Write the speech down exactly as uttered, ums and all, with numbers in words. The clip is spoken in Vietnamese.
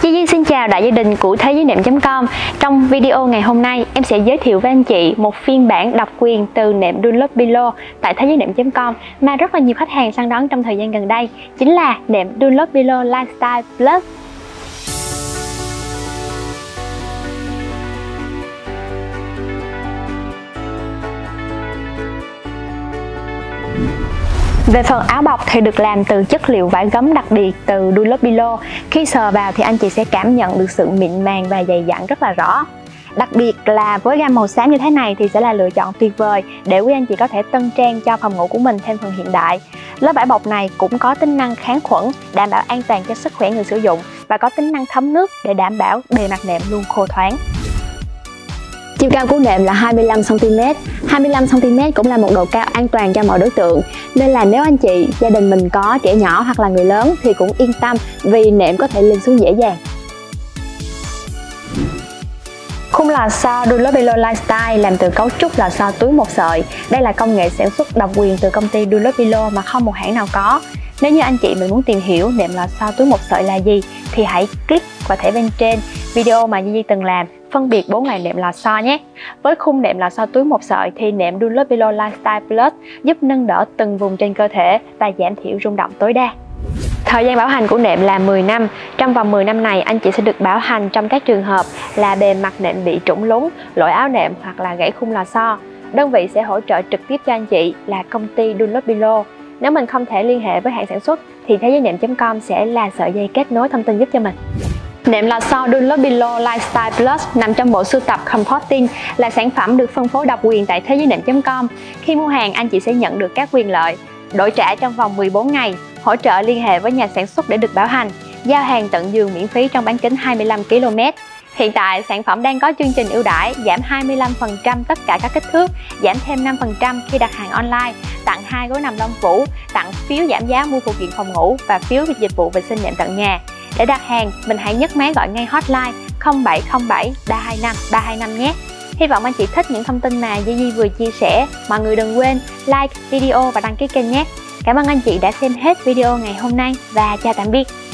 Chi Di xin chào đại gia đình của thế giới nệm chấm com. Trong video ngày hôm nay, em sẽ giới thiệu với anh chị một phiên bản độc quyền từ nệm Dunlop Pillow tại thế giới nệm chấm com mà rất là nhiều khách hàng săn đón trong thời gian gần đây, chính là nệm Dunlop Pillow Lifestyle Plus. Về phần áo bọc thì được làm từ chất liệu vải gấm đặc biệt từ Dunlop Pillow. Khi sờ vào thì anh chị sẽ cảm nhận được sự mịn màng và dày dặn rất là rõ. Đặc biệt là với gam màu xám như thế này thì sẽ là lựa chọn tuyệt vời để quý anh chị có thể tân trang cho phòng ngủ của mình thêm phần hiện đại. Lớp vải bọc này cũng có tính năng kháng khuẩn, đảm bảo an toàn cho sức khỏe người sử dụng và có tính năng thấm nước để đảm bảo bề mặt nệm luôn khô thoáng. Chiều cao của nệm là hai mươi lăm xăng ti mét. hai mươi lăm xăng ti mét cũng là một độ cao an toàn cho mọi đối tượng. Nên là nếu anh chị, gia đình mình có trẻ nhỏ hoặc là người lớn thì cũng yên tâm vì nệm có thể lên xuống dễ dàng. Khung lò xo Dunlop Pillow Lifestyle làm từ cấu trúc lò xo túi một sợi. Đây là công nghệ sản xuất độc quyền từ công ty Dunlop Pillow mà không một hãng nào có. Nếu như anh chị mình muốn tìm hiểu nệm lò xo túi một sợi là gì thì hãy click vào thẻ bên trên video mà Di Di từng làm phân biệt bốn loại nệm lò xo nhé. Với khung nệm lò xo túi một sợi thì nệm Dunlop Pillow Lifestyle Plus giúp nâng đỡ từng vùng trên cơ thể và giảm thiểu rung động tối đa. Thời gian bảo hành của nệm là mười năm. Trong vòng mười năm này, anh chị sẽ được bảo hành trong các trường hợp là bề mặt nệm bị trũng lún, lỗi áo nệm hoặc là gãy khung lò xo. Đơn vị sẽ hỗ trợ trực tiếp cho anh chị là công ty Dunlop Pillow. Nếu mình không thể liên hệ với hãng sản xuất thì thế giới nệm chấm com sẽ là sợi dây kết nối thông tin giúp cho mình. Nệm lò xo Dunlop Pillow Lifestyle Plus nằm trong bộ sưu tập Comforting, là sản phẩm được phân phối độc quyền tại thế giới nệm chấm com. Khi mua hàng, anh chị sẽ nhận được các quyền lợi đổi trả trong vòng mười bốn ngày, hỗ trợ liên hệ với nhà sản xuất để được bảo hành, giao hàng tận giường miễn phí trong bán kính hai mươi lăm ki lô mét. Hiện tại, sản phẩm đang có chương trình ưu đãi giảm hai mươi lăm phần trăm tất cả các kích thước, giảm thêm năm phần trăm khi đặt hàng online, tặng hai gối nằm lông vũ, tặng phiếu giảm giá mua phụ kiện phòng ngủ và phiếu dịch vụ vệ sinh nệm tận nhà. Để đặt hàng, mình hãy nhấc máy gọi ngay hotline không bảy không bảy ba hai năm ba hai năm nhé. Hy vọng anh chị thích những thông tin mà Di Di vừa chia sẻ. Mọi người đừng quên like video và đăng ký kênh nhé. Cảm ơn anh chị đã xem hết video ngày hôm nay và chào tạm biệt.